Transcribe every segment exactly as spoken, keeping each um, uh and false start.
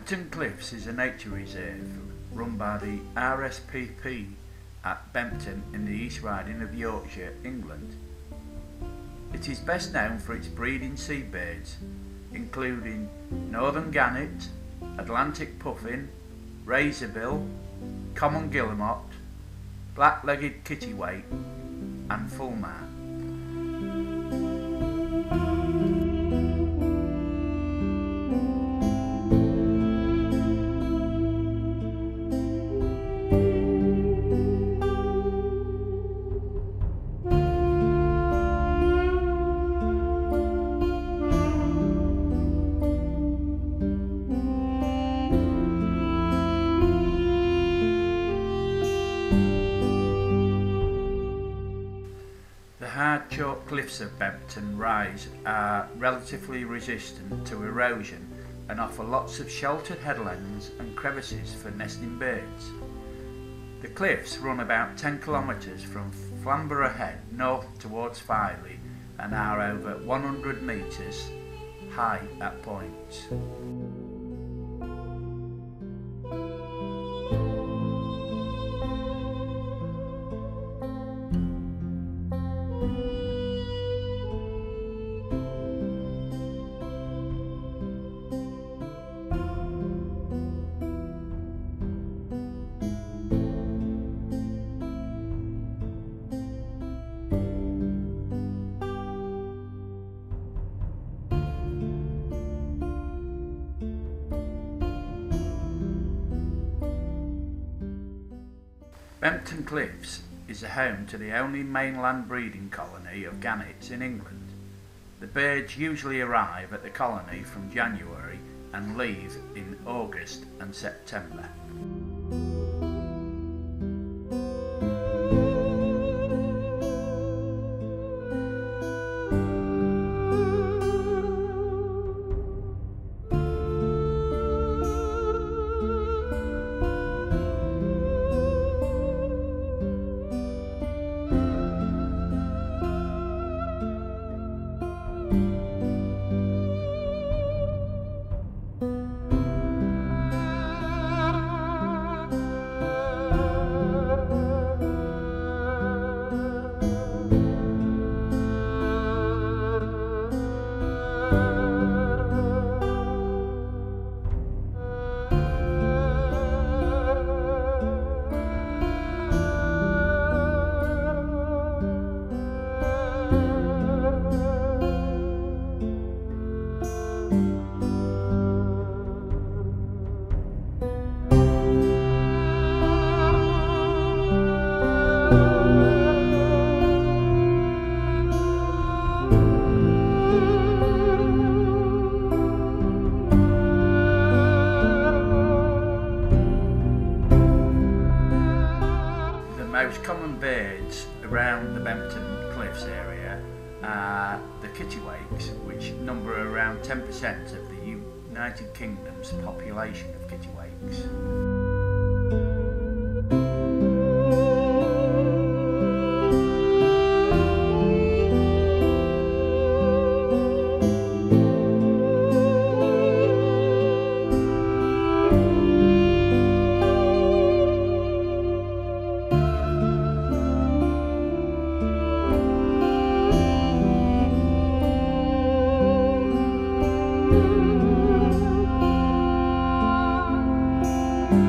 Bempton Cliffs is a nature reserve run by the R S P B at Bempton in the East Riding of Yorkshire, England. It is best known for its breeding seabirds, including northern gannet, Atlantic puffin, razorbill, common guillemot, black-legged kittiwake and fulmar. The hard chalk cliffs of Bempton Rise are relatively resistant to erosion and offer lots of sheltered headlands and crevices for nesting birds. The cliffs run about ten kilometres from Flamborough Head north towards Filey and are over one hundred metres high at points. Bempton Cliffs is the home to the only mainland breeding colony of gannets in England. The birds usually arrive at the colony from January and leave in August and September. The most common birds around the Bempton Cliffs area are the kittiwakes, which number around ten percent of the United Kingdom's population of kittiwakes. Thank you.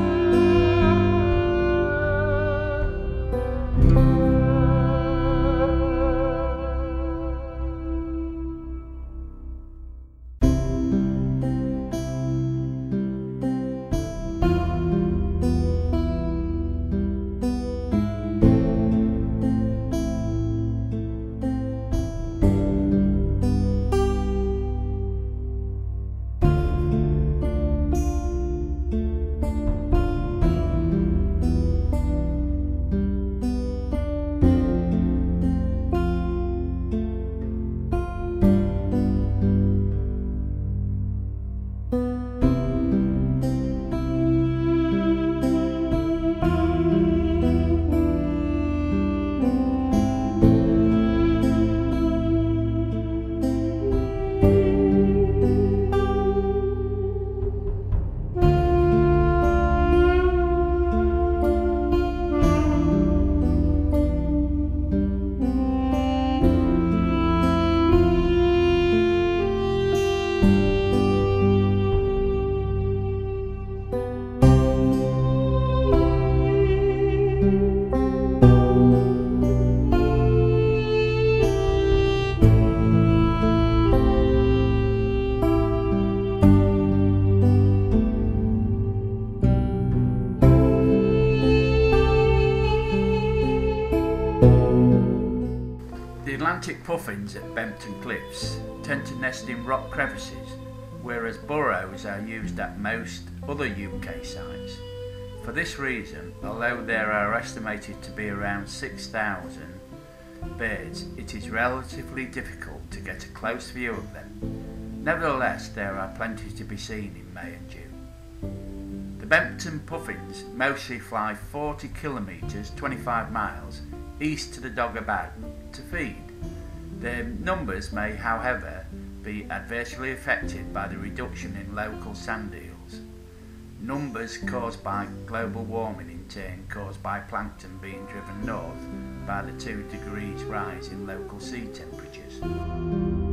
Atlantic puffins at Bempton Cliffs tend to nest in rock crevices, whereas burrows are used at most other U K sites. For this reason, although there are estimated to be around six thousand birds, it is relatively difficult to get a close view of them. Nevertheless, there are plenty to be seen in May and June. The Bempton puffins mostly fly forty kilometres, twenty-five miles, east to the Dogger Bank to feed. Their numbers may, however, be adversely affected by the reduction in local sand eels. Numbers caused by global warming in turn caused by plankton being driven north by the two degrees rise in local sea temperatures.